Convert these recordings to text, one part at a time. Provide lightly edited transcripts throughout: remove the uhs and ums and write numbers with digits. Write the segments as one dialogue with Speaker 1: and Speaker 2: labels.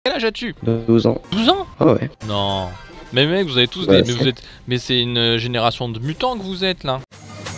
Speaker 1: quel âge as-tu?
Speaker 2: 12 ans.
Speaker 1: 12 ans?
Speaker 2: Ah ouais.
Speaker 1: Non. Mais mec, vous avez tous
Speaker 2: Bah,
Speaker 1: des... Mais, vous êtes... mais c'est une génération de mutants que vous êtes là.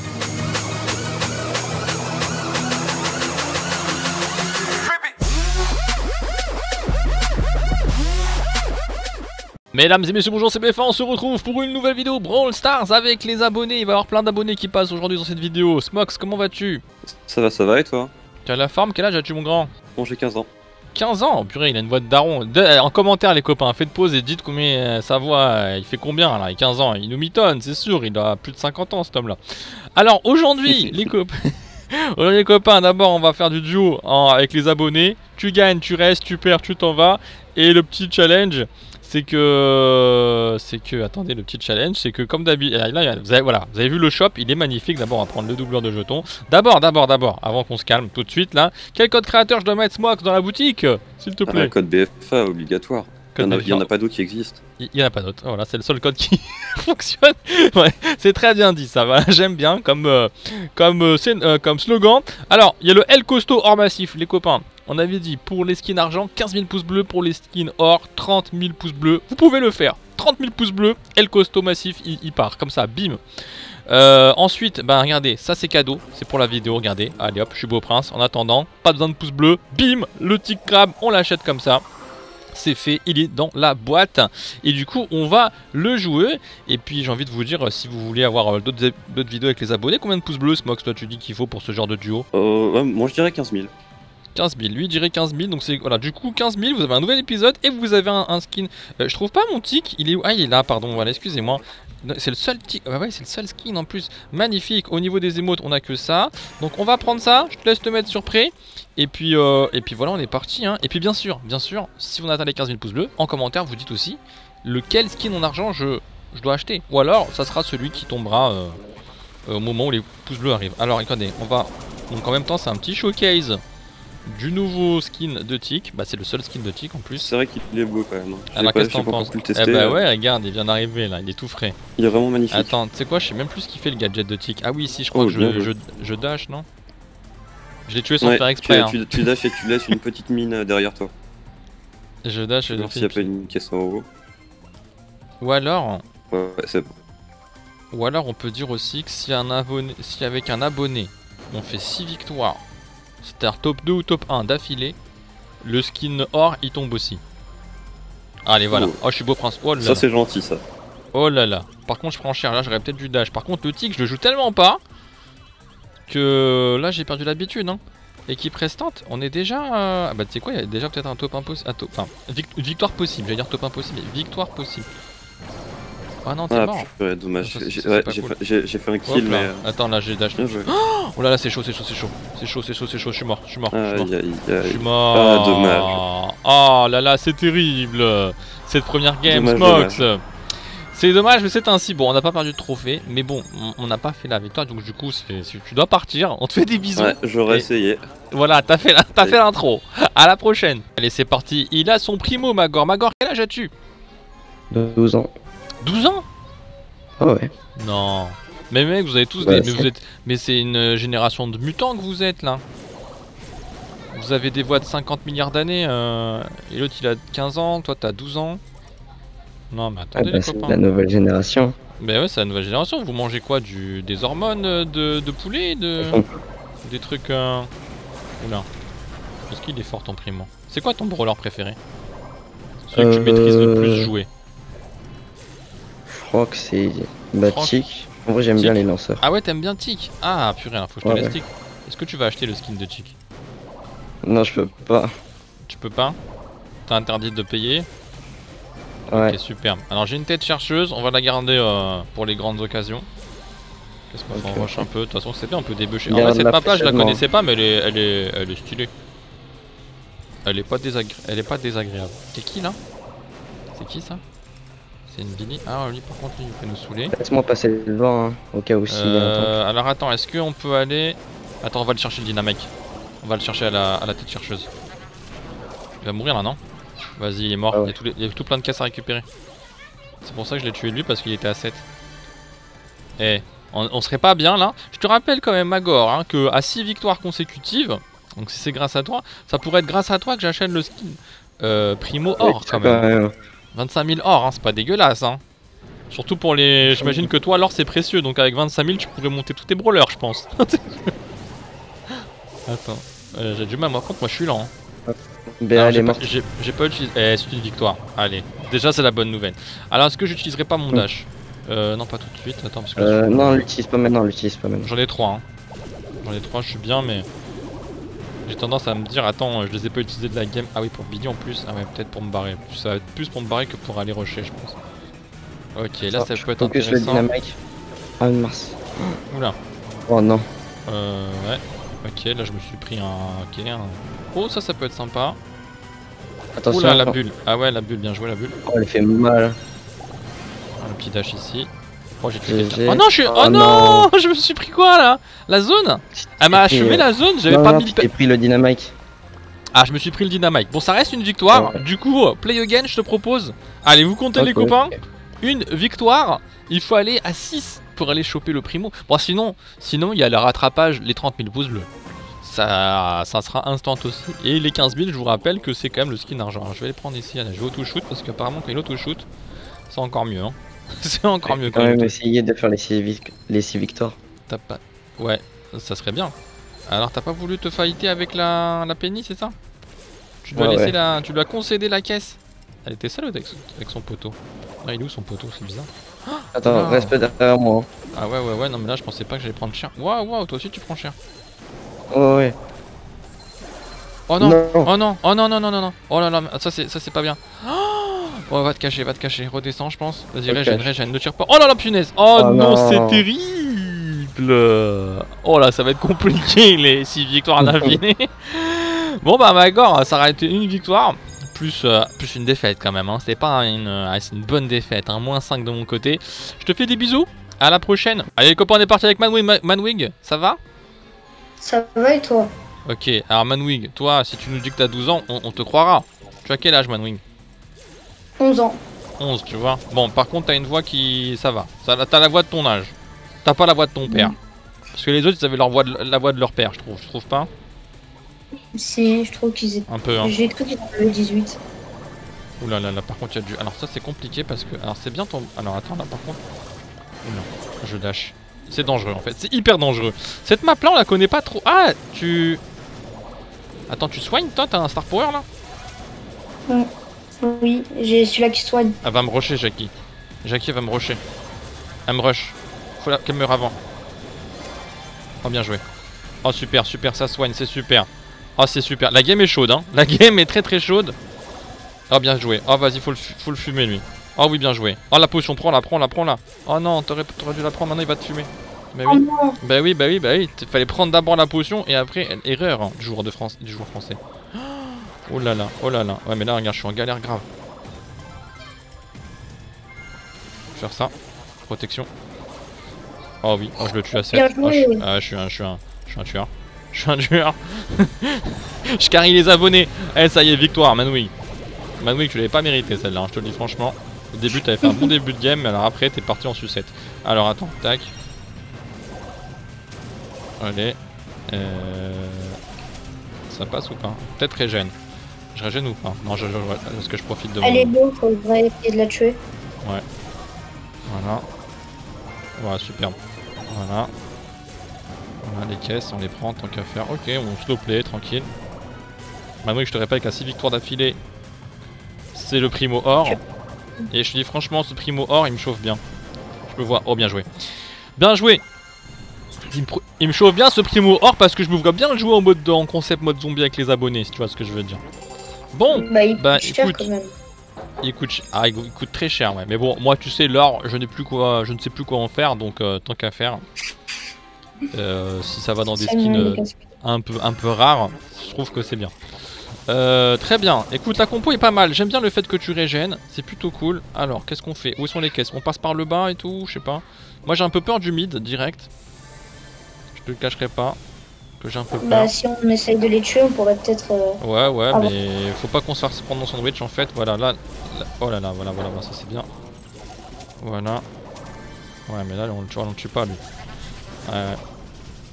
Speaker 1: Mesdames et messieurs, bonjour, c'est BFA, on se retrouve pour une nouvelle vidéo Brawl Stars avec les abonnés. Il va y avoir plein d'abonnés qui passent aujourd'hui dans cette vidéo. Smox, comment vas-tu?
Speaker 3: Ça va et toi?
Speaker 1: Tu as la forme, quel âge as-tu mon grand?
Speaker 3: Bon, j'ai 15 ans.
Speaker 1: 15 ans? Purée, il a une voix de daron. En commentaire les copains, faites pause et dites combien sa voix, il fait combien là, il a 15 ans. Il nous mitonne, c'est sûr, il a plus de 50 ans cet homme là. Alors aujourd'hui, les copains... Aujourd'hui les copains, d'abord on va faire du duo avec les abonnés. Tu gagnes, tu restes, tu perds, tu t'en vas. Et le petit challenge... c'est que, attendez, le petit challenge, c'est que comme d'habitude, là, vous avez vu le shop, il est magnifique. D'abord, on va prendre le doubleur de jetons. D'abord, avant qu'on se calme tout de suite, là, quel code créateur je dois mettre Smox dans la boutique, s'il te plaît?
Speaker 3: Un code BFA obligatoire. Il n'y en a pas d'autres qui existent. Il
Speaker 1: n'y en a pas d'autres. Voilà, c'est le seul code qui fonctionne. Ouais, c'est très bien dit, ça va. J'aime bien comme slogan. Alors, il y a le L costaud hors massif, les copains. On avait dit pour les skins argent, 15 000 pouces bleus, pour les skins or, 30 000 pouces bleus. Vous pouvez le faire. 30 000 pouces bleus, L costaud massif, il part comme ça, bim. Ensuite, bah regardez, ça c'est cadeau, c'est pour la vidéo, regardez. Allez hop, je suis beau prince. En attendant, pas besoin de pouces bleus, bim, le tic crabe, on l'achète comme ça. C'est fait, il est dans la boîte. Et du coup, on va le jouer. Et puis, j'ai envie de vous dire, si vous voulez avoir d'autres vidéos avec les abonnés, combien de pouces bleus, Smox, toi tu dis qu'il faut pour ce genre de duo?
Speaker 3: Ouais, moi je dirais 15 000.
Speaker 1: 15 000, lui dirait 15 000, donc c'est voilà, du coup 15 000, vous avez un nouvel épisode et vous avez un skin. Je trouve pas mon tic, il est où? Ah, il est là, pardon, voilà, excusez-moi. C'est le seul tic, ouais, c'est le seul skin en plus, magnifique. Au niveau des émotes, on a que ça, donc on va prendre ça, je te laisse te mettre sur prêt. Et puis voilà, on est parti, hein. Et puis bien sûr, si on atteint les 15 000 pouces bleus, en commentaire, vous dites aussi lequel skin en argent je dois acheter. Ou alors, ça sera celui qui tombera au moment où les pouces bleus arrivent. Alors, regardez, on va... Donc en même temps, c'est un petit showcase du nouveau skin de Tic. Bah c'est le seul skin de Tic en plus.
Speaker 3: C'est vrai qu'il est beau quand même.
Speaker 1: Alors qu'est-ce que t'en penses? Eh bah ouais, regarde, il vient d'arriver là, il est tout frais.
Speaker 3: Il est vraiment magnifique.
Speaker 1: Attends, tu sais quoi, je sais même plus ce qu'il fait le gadget de Tic. Ah oui, si, je crois que je dash, non? Je l'ai tué sans faire exprès.
Speaker 3: Tu dash et tu laisses une petite mine derrière toi.
Speaker 1: Je dash et
Speaker 3: s'il n'y a pas une caisse en haut.
Speaker 1: Ou alors...
Speaker 3: Ouais, c'est bon.
Speaker 1: Ou alors on peut dire aussi que si avec un abonné, on fait 6 victoires, c'est-à-dire top 2 ou top 1 d'affilée, le skin or il tombe aussi. Allez voilà, oh je suis beau prince, oh là là.
Speaker 3: Ça c'est gentil ça.
Speaker 1: Oh là là, par contre je prends cher, là j'aurais peut-être du dash. Par contre le tic je le joue tellement pas que là j'ai perdu l'habitude hein. Équipe restante, on est déjà... Ah bah tu sais quoi, il y a déjà peut-être un top impossible, enfin victoire possible, j'allais dire top impossible, mais victoire possible. Ah non, t'es mort.
Speaker 3: Ouais, dommage. J'ai fait un kill, mais.
Speaker 1: Attends, là j'ai dash. Oh là là, c'est chaud, je suis mort. Je suis mort.
Speaker 3: Ah, dommage.
Speaker 1: Oh là là, c'est terrible. Cette première game, Smox. C'est dommage, mais c'est ainsi. Bon, on n'a pas perdu de trophée, mais bon, on n'a pas fait la victoire, donc du coup, tu dois partir. On te fait des bisous.
Speaker 3: Ouais, j'aurais essayé.
Speaker 1: Voilà, t'as fait l'intro. À la prochaine. Allez, c'est parti. Il a son primo, Magor. Magor, quel âge as-tu?
Speaker 2: 12 ans.
Speaker 1: 12 ans?
Speaker 2: Ah ouais.
Speaker 1: Non. Mais mec, vous avez tous
Speaker 2: ouais,
Speaker 1: des... Mais c'est une génération de mutants que vous êtes là. Vous avez des voix de 50 milliards d'années. Et l'autre il a 15 ans, toi t'as 12 ans. Non mais attendez les copains.
Speaker 2: C'est la nouvelle génération.
Speaker 1: Mais ouais, c'est la nouvelle génération. Vous mangez quoi? Des hormones de poulet, des trucs... Oula. Est-ce qu'il est fort ton primo? C'est quoi ton brawler préféré? Celui que tu maîtrises le plus jouer?
Speaker 2: Je crois que c'est Tic. En vrai j'aime bien les lanceurs.
Speaker 1: Ah ouais, t'aimes bien Tic? Ah purée, faut que je te laisse Tic. Est-ce que tu vas acheter le skin de Tic?
Speaker 2: Non, je peux pas.
Speaker 1: Tu peux pas? T'as interdit de payer?
Speaker 2: Ouais.
Speaker 1: Ok, super. Alors j'ai une tête chercheuse, on va la garder pour les grandes occasions. Qu'est-ce qu'on s'en rush un peu? De toute façon c'était un peu débouché. En vrai cette map là je la connaissais pas, mais elle est stylée. Elle est pas désagréable. C'est qui là? C'est qui ça? C'est une Billy. Ah lui par contre lui il peut nous saouler.
Speaker 2: Laisse-moi passer devant hein, au cas où si
Speaker 1: alors attends, est-ce qu'on peut aller... Attends, on va le chercher le dynamique. On va le chercher à la tête chercheuse. Il va mourir là non? Vas-y il est mort, il y a tout plein de caisses à récupérer. C'est pour ça que je l'ai tué lui parce qu'il était à 7. Eh, on serait pas bien là. Je te rappelle quand même Magor hein, que à 6 victoires consécutives, donc si c'est grâce à toi, ça pourrait être grâce à toi que j'achète le skin primo or quand même. 25 000 or, hein, c'est pas dégueulasse. Hein. Surtout pour les... J'imagine que toi, l'or c'est précieux, donc avec 25 000 tu pourrais monter tous tes brawlers, je pense. Attends, j'ai du mal, moi contre, moi je suis lent. Hein. J'ai pas utilisé... c'est une victoire, allez. Déjà c'est la bonne nouvelle. Alors est-ce que j'utiliserai pas mon dash? Non pas tout de suite, attends parce que...
Speaker 2: non, l'utilise pas maintenant, l'utilise pas maintenant.
Speaker 1: J'en ai 3, hein. J'en ai 3, je suis bien mais... J'ai tendance à me dire, attends, je les ai pas utilisés de la game. Ah oui, pour Billy en plus, ah ouais, peut-être pour me barrer. Ça va être plus pour me barrer que pour aller rusher, je pense. Ok, là ça peut être intéressant.
Speaker 2: Le dynamite. Ah mince.
Speaker 1: Oula.
Speaker 2: Oh non.
Speaker 1: Ouais. Ok, là je me suis pris un... Ok, Oh, ça peut être sympa.
Speaker 2: Attention.
Speaker 1: Oula, la bulle. Ah ouais, la bulle, bien joué la bulle.
Speaker 2: Oh, elle fait mal.
Speaker 1: Un petit dash ici. Oh, j'ai tué quelqu'un. Oh non, oh non, je me suis pris quoi là? La zone? Elle m'a achevé la zone, j'avais pas mis...
Speaker 2: J'ai pris le dynamite.
Speaker 1: Ah, je me suis pris le dynamite. Bon, ça reste une victoire. Du coup, play again, je te propose. Allez, vous comptez les copains. Une victoire. Il faut aller à 6 pour aller choper le primo. Bon, sinon il y a le rattrapage, les 30 000 pouces bleus. Ça sera instant aussi. Et les 15 000, je vous rappelle que c'est quand même le skin argent. Alors, je vais les prendre ici. Allez, je vais auto-shoot parce qu'apparemment, quand il auto-shoot, c'est encore mieux. Hein. C'est encore mieux
Speaker 2: quand même essayer de faire les 6 victoires.
Speaker 1: T'as pas... Ouais, ça serait bien. Alors t'as pas voulu te fighter avec la Penny, c'est ça? Tu dois laisser tu dois concéder la caisse. Elle était seule avec son poteau. Ah, il est où son poteau? C'est bizarre.
Speaker 2: Attends, reste derrière moi.
Speaker 1: Ah ouais, non mais là je pensais pas que j'allais prendre cher. Waouh, toi aussi tu prends cher.
Speaker 2: Oh ouais.
Speaker 1: Oh non, oh non, oh non, non. Oh là là, ça c'est pas bien. Oh, va te cacher, redescends je pense. Vas-y, régène, ne tire pas. Oh là là, punaise. Oh non, c'est terrible. Oh là, ça va être compliqué les 6 victoires d'affilée. Bon bah d'accord, ça aurait été une victoire. Plus une défaite quand même, hein. C'était pas c'est une bonne défaite, hein. -5 de mon côté. Je te fais des bisous, à la prochaine. Allez les copains, on est parti avec Manwig, ça va?
Speaker 4: Ça va et toi?
Speaker 1: Ok, alors Manwig, toi si tu nous dis que t'as 12 ans, on te croira. Tu as quel âge Manwig?
Speaker 4: 11 ans.
Speaker 1: 11 tu vois. Bon par contre t'as une voix qui... ça va. T'as la voix de ton âge. T'as pas la voix de ton père. Parce que les autres ils avaient la voix de leur père, je trouve pas?
Speaker 4: Si, je trouve qu'ils étaient...
Speaker 1: Un peu, hein.
Speaker 4: J'ai cru qu'ils avaient 18.
Speaker 1: Oula là, par contre il y a du... Alors ça c'est compliqué parce que... Alors c'est bien ton... Alors attends là par contre... Oula, je dash. C'est dangereux en fait, c'est hyper dangereux. Cette map là on la connaît pas trop. Ah tu... Attends, tu soignes toi? T'as un star power là?
Speaker 4: Oui, j'ai celui-là qui soigne.
Speaker 1: Elle va me rusher Jackie. Jackie elle va me rusher. Elle me rush. Faut qu'elle meure avant. Oh bien joué. Oh super, ça soigne, c'est super. Oh c'est super, la game est chaude hein. La game est très chaude. Oh bien joué, oh vas-y faut le fumer lui. Oh oui bien joué. Oh la potion, prends-la. Oh non, t'aurais dû la prendre, maintenant il va te fumer. Bah oui, bah oui. Fallait prendre d'abord la potion et après, erreur hein, du joueur français. Oh là là. Ouais mais là regarde, je suis en galère grave. Je vais faire ça. Protection. Oh oui, oh je le tue à 7. Je suis un tueur. Je carry les abonnés. Eh ça y est, victoire, Manwig. Manwig, tu l'avais pas mérité celle-là, hein, je te le dis franchement. Au début, t'avais fait un bon début de game, mais alors après, t'es parti en sucette. Alors attends, tac. Allez. Ça passe ou pas? Peut-être régène. Je régène ou pas? Non, parce que je profite de moi.
Speaker 4: Elle est beau, faudrait essayer de la tuer.
Speaker 1: Ouais. Voilà, superbe. Voilà, les caisses, on les prend tant qu'à faire. Ok, on slow play, tranquille. Maintenant que je te répète qu'à 6 victoires d'affilée, c'est le primo or. Et je te dis franchement, ce primo or, il me chauffe bien. Je me vois. Oh, bien joué. Bien joué. Il me chauffe bien ce primo or parce que je me vois bien jouer en concept mode zombie avec les abonnés, si tu vois ce que je veux dire. Bon,
Speaker 4: il coûte cher quand même.
Speaker 1: Il coûte très cher, ouais. Mais bon, moi, tu sais, l'or, je ne sais plus quoi en faire, donc tant qu'à faire. Si ça va dans des skins un peu rares, je trouve que c'est bien. Très bien. Écoute, la compo est pas mal. J'aime bien le fait que tu régènes. C'est plutôt cool. Alors, qu'est-ce qu'on fait? Où sont les caisses? On passe par le bas et tout? Je sais pas. Moi, j'ai un peu peur du mid direct. Je te le cacherai pas. Que j'ai un peu peur.
Speaker 4: Bah, si on essaye de les tuer, on pourrait peut-être.
Speaker 1: Ouais, mais faut pas qu'on se fasse prendre dans son sandwich en fait. Voilà, là. Oh là là, voilà, ça c'est bien. Voilà. Ouais, mais là, on le tue pas lui.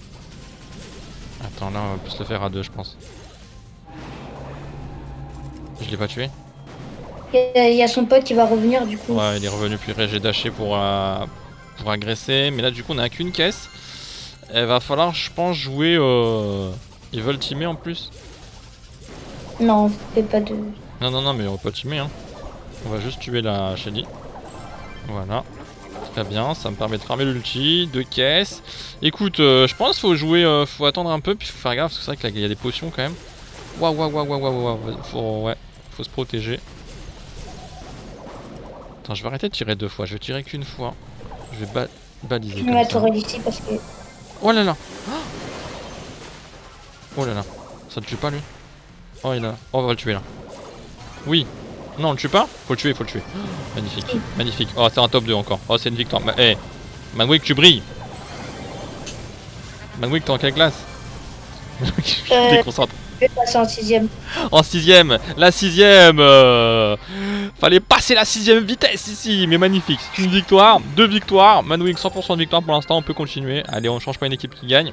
Speaker 1: Attends, là, on va plus le faire à deux, je pense. Je l'ai pas tué.
Speaker 4: Il y a son pote qui va revenir du coup.
Speaker 1: Ouais, il est revenu, puis j'ai dashé pour agresser. Mais là, du coup, on a qu'une caisse. Il va falloir, je pense, jouer. Ils veulent teamer en plus.
Speaker 4: Non, on fait pas de...
Speaker 1: Non, mais on peut teamer. Hein. On va juste tuer la Shelly. Voilà. Très bien, ça me permet de farmer l'ulti. 2 caisses. Écoute, je pense qu'il faut jouer. Faut attendre un peu, puis faut faire gaffe, parce que c'est vrai qu'il y a des potions quand même. Waouh. Faut se protéger. Attends, je vais arrêter de tirer 2 fois. Je vais tirer qu'une fois. Je vais baliser.
Speaker 4: Je
Speaker 1: Comme
Speaker 4: mets la
Speaker 1: ça.
Speaker 4: tourelle ici parce que...
Speaker 1: Oh là là. Oh là là. Ça le tue pas lui. Oh il a... Oh on va le tuer là. Oui. Non on le tue pas. Faut le tuer. Magnifique. Oh c'est un top 2 encore. Oh c'est une victoire. Eh Manwick tu brilles. Manwick t'es en quelle classe? Je déconcentre.
Speaker 4: Je vais passer en 6ème.
Speaker 1: En 6ème. La 6ème. Fallait passer la 6ème vitesse ici. Mais magnifique. C'est une victoire. 2 victoires. Manwick 100% de victoire pour l'instant. On peut continuer. Allez on change pas une équipe qui gagne.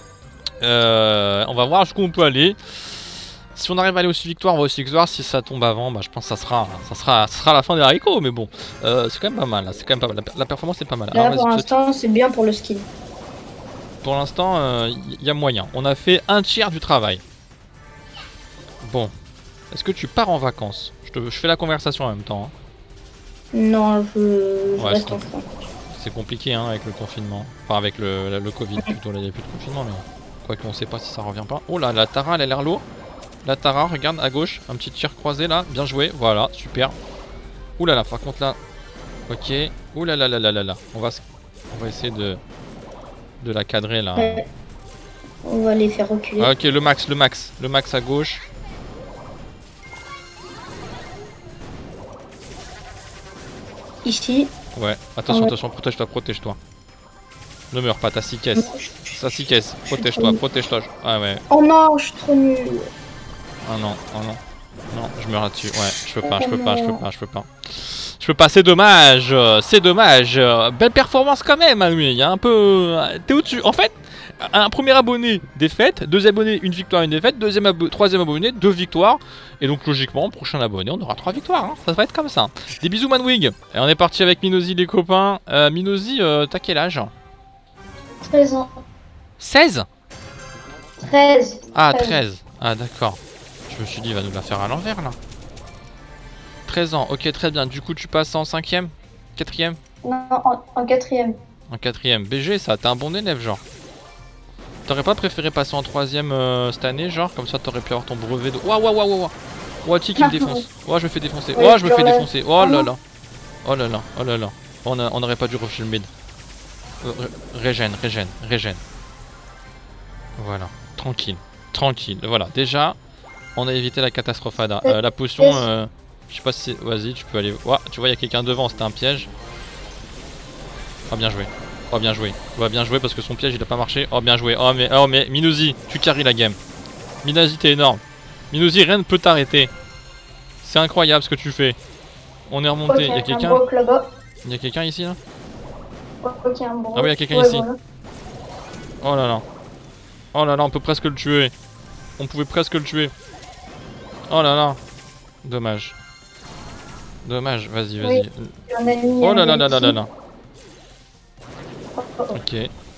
Speaker 1: On va voir jusqu'où on peut aller. Si on arrive à aller aussi victoire, on va aussi victoire. Si ça tombe avant, bah, je pense que ça sera la fin des haricots. Mais bon, c'est quand même pas mal. Là. C'est quand même pas mal. La performance est pas mal.
Speaker 4: Là
Speaker 1: Alors,
Speaker 4: pour l'instant c'est bien pour le skin.
Speaker 1: Pour l'instant, y a moyen. On a fait un tiers du travail. Bon, est-ce que tu pars en vacances? Je fais la conversation en même temps. Hein.
Speaker 4: Non, je
Speaker 1: Ouais,
Speaker 4: reste en France.
Speaker 1: C'est compliqué hein, avec le confinement. Enfin avec le Covid plutôt. Là il n'y a plus de confinement mais quoi qu'on sait pas si ça revient pas. Oh là la Tara elle a l'air lourde. La Tara regarde à gauche. Un petit tir croisé là. Bien joué. Voilà super. Ouh là là par contre là. Ok. Ouh là là là là là là. On va essayer de la cadrer là.
Speaker 4: Ouais. On va les faire reculer.
Speaker 1: Ah, ok le max à gauche.
Speaker 4: Ici.
Speaker 1: Ouais. Attention
Speaker 4: Ouais.
Speaker 1: attention protège-toi. Ne meurs pas t'as 6 caisses. Ça 6 caisses. Protège-toi. Ah ouais.
Speaker 4: Oh non, je suis trop nul.
Speaker 1: Oh non. Non, je meurs là-dessus. Ouais, je peux pas, c'est dommage. Belle performance quand même, hein, lui. Il y a un peu... T'es au-dessus. En fait, un premier abonné, défaite. 2 abonnés, une victoire, une défaite. Troisième abonné, 2 victoires. Et donc, logiquement, prochain abonné, on aura 3 victoires. Hein. Ça va être comme ça. Des bisous, Manwig. Et on est parti avec Minozi, les copains. Minozi, t'as quel âge?
Speaker 4: 13 ans.
Speaker 1: 16?
Speaker 4: 13.
Speaker 1: Ah, 13. Ah, d'accord. Je me suis dit, il va nous la faire à l'envers, là. 13 ans, ok, très bien. Du coup, tu passes en 5ème? 4ème?
Speaker 4: Non, en 4ème.
Speaker 1: En 4ème. BG, ça, t'es un bon élève, genre. T'aurais pas préféré passer en 3ème cette année, genre? Comme ça, t'aurais pu avoir ton brevet de... Waouh. Oh, qui me défonce. Oh, je me fais défoncer.
Speaker 4: Oui,
Speaker 1: Oh, je me fais
Speaker 4: là.
Speaker 1: défoncer. Oh là là. Oh là là. On aurait pas dû refile mid. Régène. Voilà. Tranquille. Voilà, déjà, on a évité la catastrophe Ada. La potion, je sais pas si c'est... Vas-y, tu peux aller... Ouah, tu vois, il y a quelqu'un devant, c'était un piège. Oh, bien joué parce que son piège, il a pas marché. Oh, bien joué. Oh, mais Minozi, tu carries la game. Minozi, t'es énorme. Minozi, rien ne peut t'arrêter. C'est incroyable ce que tu fais. On est remonté. Il y a quelqu'un? Il y a quelqu'un ici, là? Ah oui, il y a quelqu'un ici. Voilà. Oh là là, on peut presque le tuer. On pouvait presque le tuer. Oh là là. Dommage, vas-y.
Speaker 4: Oui,
Speaker 1: oh là là. Ok.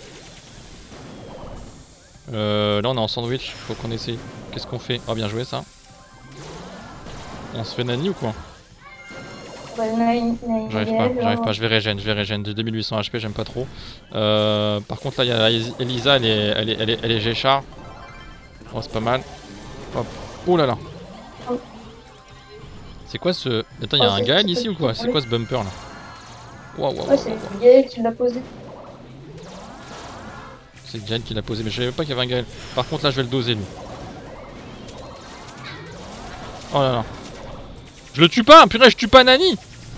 Speaker 1: Là on est en sandwich, faut qu'on essaye. Qu'est-ce qu'on fait? Oh bien joué ça. On se fait nani ou quoi? J'arrive pas, je vais régène, j'ai 2800 HP, j'aime pas trop. Par contre là il y a Elisa, elle est G-Char. Oh c'est pas mal. Hop. Oh là là. C'est quoi ce... Attends, il y a un Gaël ici ou quoi? C'est quoi ce bumper là? Waouh.
Speaker 4: C'est Gaël qui l'a posé.
Speaker 1: C'est Gaël qui l'a posé, mais je savais pas qu'il y avait un Gaël. Par contre là je vais le doser lui. Oh là là. Je le tue pas, purée, je tue pas Nani.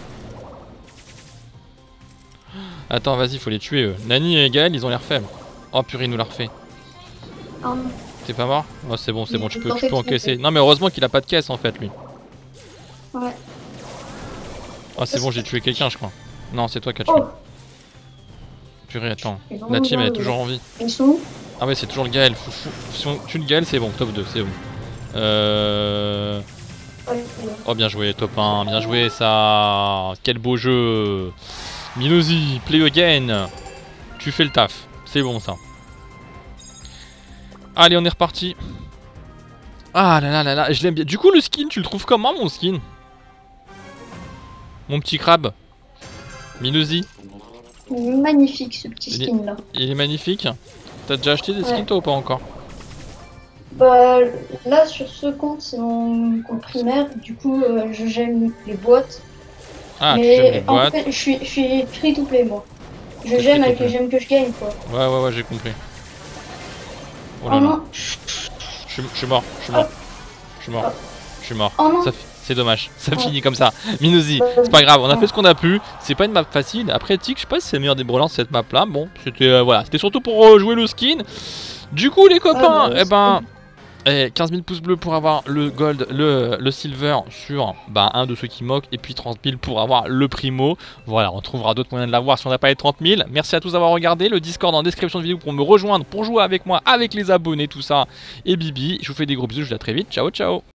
Speaker 1: Attends, vas-y, faut les tuer eux. Nani et Gaël, ils ont l'air faibles. Oh purée, il nous l'a refait. T'es pas mort? Oh c'est bon, tu peux encaisser. Non mais heureusement qu'il a pas de caisse en fait lui.
Speaker 4: Ouais.
Speaker 1: Oh c'est bon, j'ai tué quelqu'un je crois. Non, c'est toi qui as tué. Purée, attends. La team elle est toujours en vie.
Speaker 4: Ils sont où?
Speaker 1: Ah ouais, c'est toujours le Gaël. Si on tue le Gaël, c'est bon, top 2, c'est bon.
Speaker 4: Ouais.
Speaker 1: Oh, bien joué, top 1, bien joué ça. Quel beau jeu. Milozi, play again. Tu fais le taf, c'est bon ça. Allez, on est reparti. Ah là là là là, je l'aime bien. Du coup, le skin, tu le trouves comment, mon skin? Mon petit crabe. Milozi.
Speaker 4: Magnifique ce petit skin là.
Speaker 1: Il est magnifique. T'as déjà acheté des skins,
Speaker 4: Ouais.
Speaker 1: toi, ou pas encore?
Speaker 4: Bah là sur ce compte c'est mon compte primaire, du coup j'aime les boîtes.
Speaker 1: Ah, tu aimes les
Speaker 4: Mais en
Speaker 1: boîtes.
Speaker 4: fait je suis free to play moi.
Speaker 1: T'es
Speaker 4: J'aime
Speaker 1: free to play.
Speaker 4: j'aime que je gagne quoi.
Speaker 1: Ouais, j'ai compris. Oh
Speaker 4: Oh
Speaker 1: là là.
Speaker 4: non.
Speaker 1: Je suis mort, je suis mort. Je suis mort. Je suis mort.
Speaker 4: Oh non.
Speaker 1: C'est dommage, ça
Speaker 4: Oh.
Speaker 1: finit comme ça. Milozi, c'est pas grave, on a fait ce qu'on a pu. C'est pas une map facile. Après, Tic, je sais pas si c'est le meilleur des brelans cette map là. Bon, c'était voilà, c'était surtout pour jouer le skin. Du coup, les copains,
Speaker 4: bah,
Speaker 1: eh ben. 15 000 pouces bleus pour avoir le gold, le silver sur un de ceux qui moquent, et puis 30 000 pour avoir le primo. Voilà, on trouvera d'autres moyens de l'avoir si on n'a pas les 30 000. Merci à tous d'avoir regardé. Le Discord en description de vidéo pour me rejoindre, pour jouer avec moi, avec les abonnés, tout ça. Et Bibi, je vous fais des gros bisous, je vous dis à très vite. Ciao, ciao.